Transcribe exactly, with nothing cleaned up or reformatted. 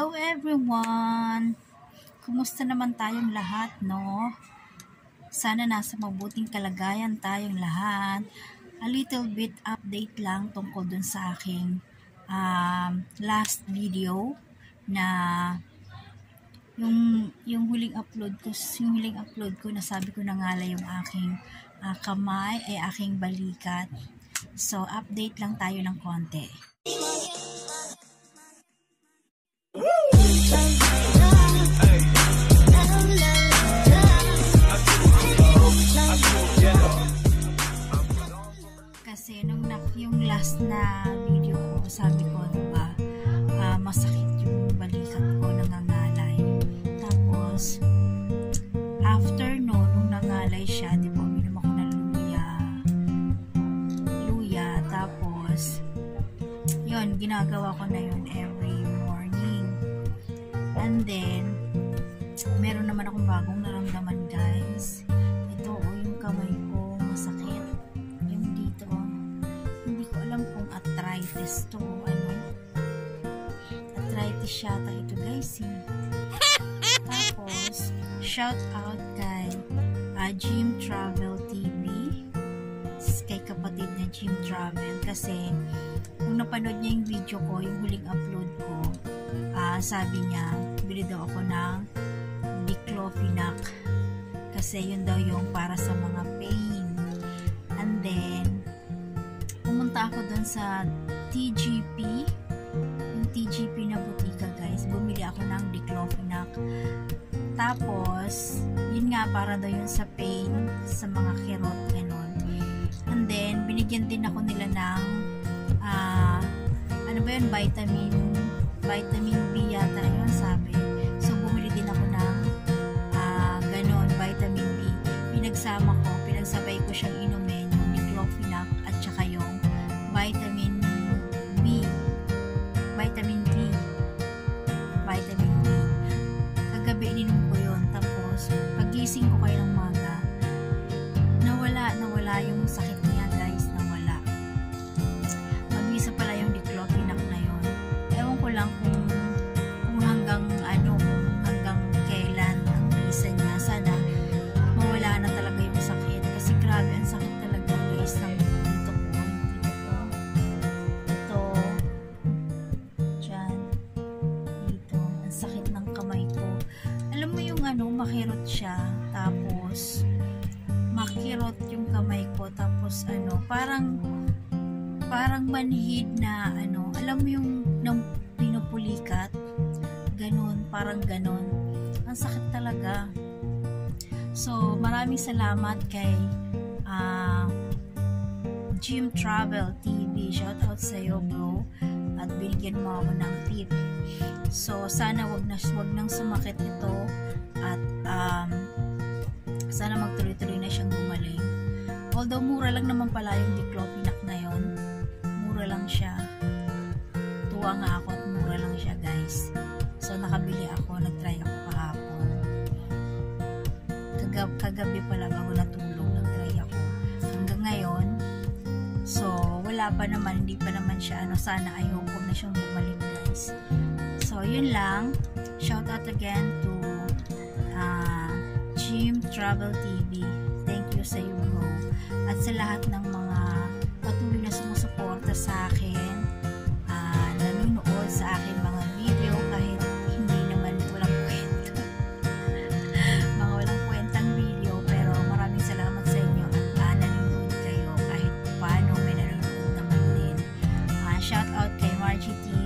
Hello everyone! Kumusta naman tayong lahat, no? Sana nasa mabuting kalagayan tayong lahat. A little bit update lang tungkol dun sa aking um, last video na yung yung huling upload ko, yung huling upload ko nasabi ko na nga yung aking uh, kamay ay aking balikat. So update lang tayo ng konti. Kasi nung yung last na video ko, sabi ko, diba, uh, masakit yung balikat ko, nangangalay. Tapos, after no, nung nangalay siya, diba, uminom ako ng luya. Luya, tapos, yun, ginagawa ko na yun every morning. And then, meron naman akong bagong naramdaman, guys. Ito, oh, yung kamay ko, masakit. Yung dito, hindi ko alam kung arthritis to, ano. Arthritis yata ito, guys, eh. Tapos, shout out kay uh, Jim Travel T V, kay kapatid na Jim Travel, kasi nung napanood niya yung video ko, yung huling upload ko, uh, sabi niya, bili daw ako ng diclofenac kasi yun daw yung para sa mga pain. And then pumunta ako dun sa T G P, yung T G P na butika, guys. Bumili ako ng diclofenac. Tapos yun nga, para daw yun sa pain, sa mga kirot, ganon. And then binigyan din ako nila ng uh, ano ba yun, vitamin vitamin B yata yun, sabi. So bumili din ako ng uh, ganon, vitamin B. Pinagsama ko, pinagsabay ko siyang inumin, yung diclofenac at saka yung vitamin B. Vitamin B. Vitamin B. Kagabi ininom ko yun. Tapos, pagising ko kayo ng maga, nawala, nawala yung sakit niya, guys. Nawala. Mag-isa pala yung diclofenac na yun. Ewan ko lang kung, kung hanggang ano, kung hanggang kailan ang bisa niya. Sana mawala na talaga yung sakit. Kasi grabe, ang sakit talaga, guys, ng dito ko. Dito ko. Ito. Diyan. Dito. Ang sakit ng kamay ko. Alam mo yung ano, makirot siya. Tapos, makirot yung kamay ko. Tapos, ano, parang parang manhid na, ano, alam mo yung nang pinupulikat. Ganon, parang ganon. Ang sakit talaga. So, maraming salamat kay uh, Jim Travel T V. Shout out sa iyo, bro. At binigyan mo ako ng tip. So, sana wag na wag nang sumakit ito at um, sana magtuloy-tuloy na siyang gumaling. Although mura lang naman pala yung diclofenac na yon. Mura lang siya. Tuwa nga ako at mura lang siya, guys. So, nakabili ako, nag-try ako kahapon. Kagab kagabi pala bago natulog, nag-try ako. Hanggang ngayon, so, wala pa naman, hindi pa naman siya, ano, sana ayoko na siyang bumalik, guys. So, yun lang. Shout out again to uh, Jim Travel T V. Thank you sa iyo, bro. At sa lahat ng mga patuloy na sumusuporta sa akin, uh, nanonood sa akin mga video, kahit hindi naman walang kwenta. Mga walang kwentang video, pero maraming salamat sa inyo at uh, nanonood kayo kahit paano, may nanonood naman din. Uh, shout out kay Margie T